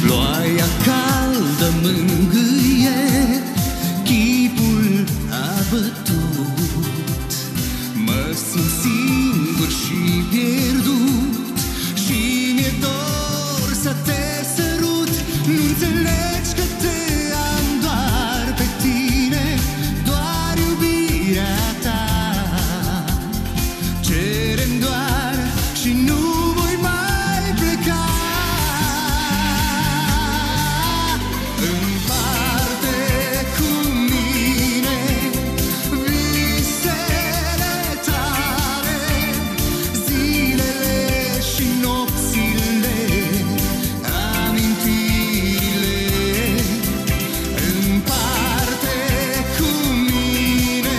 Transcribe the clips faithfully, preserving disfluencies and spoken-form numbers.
Ploaia caldă mângâie, chipul abătut. Mă simt singur și pierdut și mi-e dor să te sărut. Nu înțelegi că te am doar pe tine, doar iubirea ta. Cerem doar și nu voi mai pleca. Împarte cu mine visele tale, zilele și nopțile, amintirile. Împarte cu mine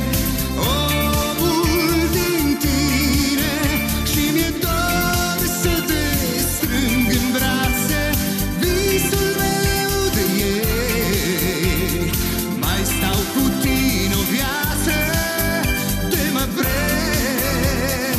omul din tine și mi-e dor să te strâng în brațe, visul meu de ieri. Mai stau cu tine o viață, te mă vrei.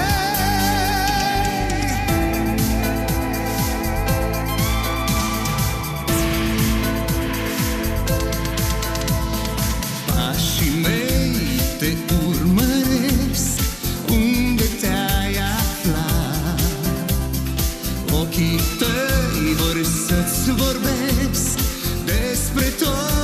Pașii mei te urmăresc, unde te-ai aflat. Ochii tăi vor să-ți vorbesc despre tot